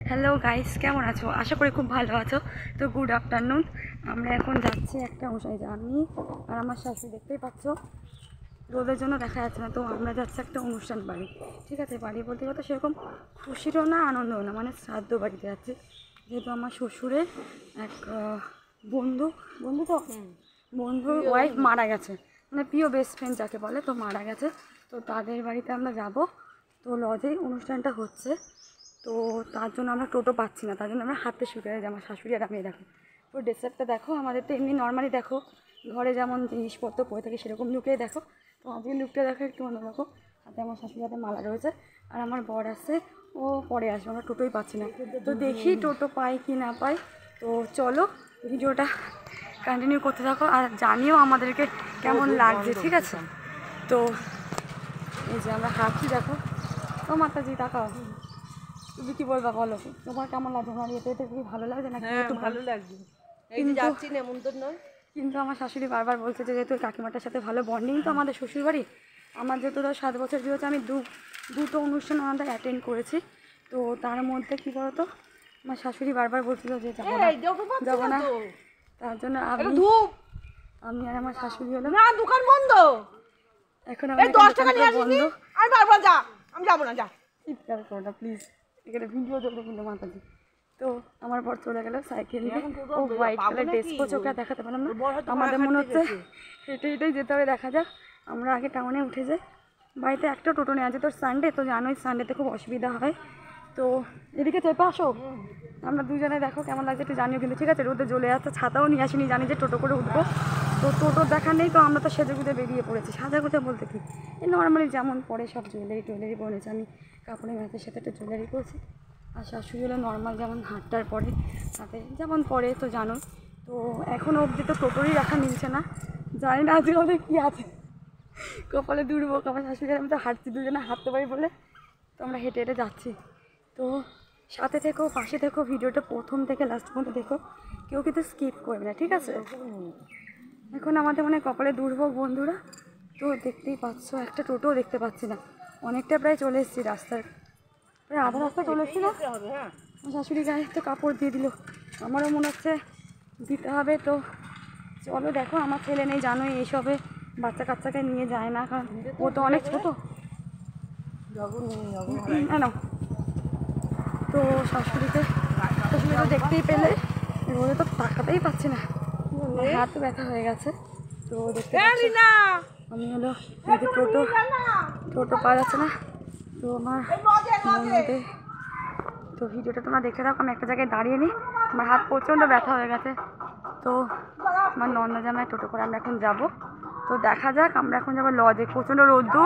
Hello guys, কেমন আছো? আশা করি খুব ভালো আছো। তো গুড আফটারনুন। আমরা এখন যাচ্ছি একটা অনুষ্ঠানে। আমি আর আমার শাশুড়ি, দেখতেই পাচ্ছ রোদের জন্য দেখা যাচ্ছে না। তো আমরা যাচ্ছি একটা অনুষ্ঠান বাড়ি, ঠিক আছে। বাড়ি বলতে কথা সেরকম খুশিরও না, আনন্দও না, মানে শ্রাদ্ধ বাড়িতে যাচ্ছি। যেহেতু আমার শ্বশুরের এক বন্ধু বন্ধু তো বন্ধুর ওয়াইফ মারা গেছে, মানে প্রিয় বেস্ট ফ্রেন্ড যাকে বলে, তো মারা গেছে। তো তাদের বাড়িতে আমরা যাব। তো লজেই অনুষ্ঠানটা হচ্ছে। তো তার জন্য আমরা টোটো পাচ্ছি না, তার জন্য আমরা হাঁটতে শুরু করে আমার শাশুড়ি আর আমি। দেখো তো ড্রেসআপটা দেখো, আমাদের তো এমনি নর্মালি দেখো ঘরে যেমন জিনিসপত্র পরে থাকে সেরকম লুকেই দেখো। তো আজকে লুকটা দেখো একটু অন্যরকম। হাতে আমার শাশুড়ি হাতে মালা রয়েছে, আর আমার বর আছে, ও পরে আসবে। আমরা টোটোই পাচ্ছি না, তো দেখি টোটো পাই কি না পাই। তো চলো ভিডিওটা কন্টিনিউ করতে থাকো আর জানিও আমাদেরকে কেমন লাগছে, ঠিক আছে। তো এই যে আমরা হাঁটছি, দেখো। ও মাতাজি তাকাও, তুমি কি বলবা বলো, তোমার কেমন লাগছে? আমার এতে খুবই ভালো লাগছে না? একটু ভালো লাগছে, যাচ্ছি নেমন্তন্ন। কিন্তু আমার শাশুড়ি বারবার বলছে যে যেহেতু কাকিমাটার সাথে ভালো বন্ডিং, তো আমাদের শ্বশুরবাড়ি, আমার যেহেতু 7 বছর বিয়ে হচ্ছে, আমি দুটো অনুষ্ঠান আমাদের অ্যাটেন্ড করেছি। তো তার মধ্যে কী বলতো, আমার শাশুড়ি বারবার বলছিল যে যাবো না। তার জন্য আমি আর আমার শাশুড়ি হলো না, দোকান বন্ধ এখন। আমি 10 টাকা নিয়ে আসিনি, আমি বারবার যা, আমি যাবো না, যা। চিৎকার করো না প্লিজ, এখানে ভিডিও চলতে কিন্তু মাতাজি। তো আমার বর চলে গেল সাইকেল নিয়ে। ও হোয়াইট কালার ড্রেস পরছে, ওকে দেখাতে পারলাম না। আমাদের মনে হচ্ছে হেঁটে হেঁটেই যেতে হবে, দেখা যাক। আমরা আগে টাউনে উঠে যাই। বাড়িতে একটা টোটো নেওয়া আছে, তোর সানডে তো জানোই, সানডেতে খুব অসুবিধা হয়। তো এদিকে চেপে আসো, আমরা দুজনে দেখো কেমন লাগছে একটু জানিও কিন্তু, ঠিক আছে। রোদে জ্বলে যাচ্ছে, ছাতাও নিয়ে আসিনি, জানি যে টোটো করে উঠবো। তো টোটোর দেখা নেই, তো আমরা তো সেজেগুজে বেরিয়ে পড়েছি। সাজাগুজে বলতে কি, এই নর্মালি যেমন পরে সব জুয়েলারি পরেছে। আমি কাপড়ের ম্যাচের সাথে একটা জুয়েলারি পরেছি, আর শাশুড়ি হলো নর্মাল যেমন হাটটার পরে সাথে যেমন পরে, তো জানো। তো এখনও অবধি তো টোটোরই রাখা মিলছে না, জানি না আজকে আমাদের কী আছে কপালে দুর্ভোগ। আমার শাশুড়ি আমি তো হাঁটছি, দুজনে হাঁটতে পারি বলে তো আমরা হেঁটে হেঁটে যাচ্ছি। তো সাথে থেকো, পাশে থেকো, ভিডিওটা প্রথম থেকে লাস্ট পর্যন্ত দেখো, কেউ কিন্তু স্কিপ করবে না, ঠিক আছে। এখন আমাদের মানে কপালে দুর্ভোগ বন্ধুরা। তো দেখতেই পাচ্ছ একটা টোটোও দেখতে পাচ্ছি না, অনেকটা প্রায় চলে এসেছি রাস্তার, প্রায় আধা রাস্তা চলে এসেছি না। আমার শাশুড়ি গায়ে তো কাপড় দিয়ে দিল, আমারও মনে হচ্ছে দিতে হবে। তো চলো দেখো, আমার ছেলে নেই জানোই, এইসবে বাচ্চা কাচ্চাকে নিয়ে যায় না, কারণ ও তো অনেক ছোটো। না তো শাশুড়িকে তো দেখতেই পেলে, রোদে তো তাকাতেই পাচ্ছি না, হাত ব্যথা হয়ে গেছে। তো দেখতে আমি হলো টোটো পাওয়া যাচ্ছে না। তো আমার মধ্যে তো ভিডিওটা তোমরা দেখতে থাকো, আমি একটা জায়গায় দাঁড়িয়ে নিই, আমার হাত প্রচণ্ড ব্যথা হয়ে গেছে। তো আমার নন্দা জামায় টোটো করে আমরা এখন যাব। তো দেখা যাক, আমরা এখন যাবো লজে। প্রচণ্ড রোদ্দুর,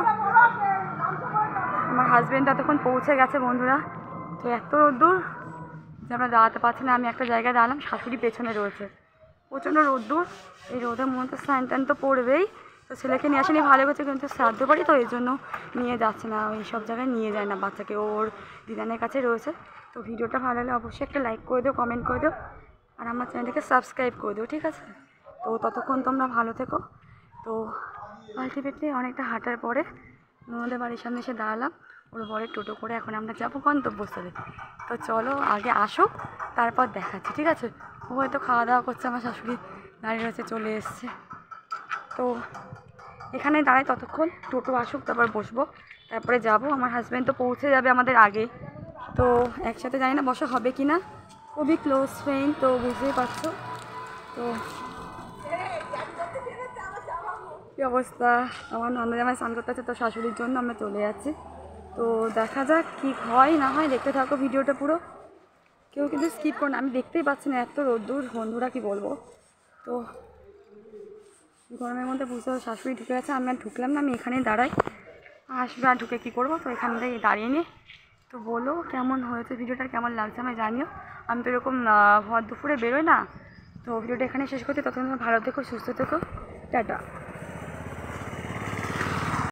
আমার হাজব্যান্ড ততক্ষণ পৌঁছে গেছে বন্ধুরা। তো এত রোদ্দুর যে আমরা দাঁড়াতে পারছি না। আমি একটা জায়গায় দাঁড়ালাম, শাশুড়ি পেছনে রয়েছে, প্রচণ্ড রোদ্দুর। এই রোদের মনে তো স্নান টান তো পড়বেই। তো ছেলেকে নিয়ে আসেনি, ভালো করছে, কিন্তু শ্রাদ্ধ বাড়ি তো এই জন্য নিয়ে যাচ্ছে না, ওই সব জায়গায় নিয়ে যায় না বাচ্চাকে, ওর দিদানের কাছে রয়েছে। তো ভিডিওটা ভালো হলে অবশ্যই একটা লাইক করে দিও, কমেন্ট করে দিও, আর আমার চ্যানেলটাকে সাবস্ক্রাইব করে দিও, ঠিক আছে। তো ততক্ষণ তোমরা ভালো থেকো। তো আলটিমেটলি অনেকটা হাঁটার পরে ননদের বাড়ির সামনে এসে দাঁড়ালাম, ওর বরের টোটো করে এখন আমরা যাবো গন্তব্যস্থলে। তো চলো আগে আসুক, তারপর দেখাচ্ছি, ঠিক আছে। ও হয়তো খাওয়া দাওয়া করছে, আমার শাশুড়ি দাঁড়িয়ে রয়েছে, চলে এসছে। তো এখানে দাঁড়াই ততক্ষণ, টোটো আসুক, তারপর বসবো, তারপরে যাব। আমার হাজব্যান্ড তো পৌঁছে যাবে আমাদের আগে। তো একসাথে জানি না বসা হবে কি না, খুবই ক্লোজ ফ্রেন্ড, তো বুঝতেই পারছো। তো কী অবস্থা, আমার ননদ জামাই স্নান করতে আছে, তো শাশুড়ির জন্য আমরা চলে যাচ্ছি। তো দেখা যাক কী হয় না হয়, দেখতে থাকো ভিডিওটা পুরো, কেউ কিন্তু স্কিপ করো না। আমি দেখতেই পাচ্ছি না, এত রোদ্দুর বন্ধুরা, কি বলবো। তো গরমের মধ্যে বুঝতে হবে, শাশুড়ি ঢুকে গেছে, আমি আর ঢুকলাম না, আমি এখানেই দাঁড়াই, আসবে আর ঢুকে কী করবো। তো এখান থেকে দাঁড়িয়ে নিই। তো বলো কেমন হয়েছে ভিডিওটা, কেমন লাগছে আমি জানিও। আমি তো এরকম ভর দুপুরে বেরোই না। তো ভিডিওটা এখানে শেষ করছি, ততক্ষণ ভালো থেকো, সুস্থ থেকো, টাটা।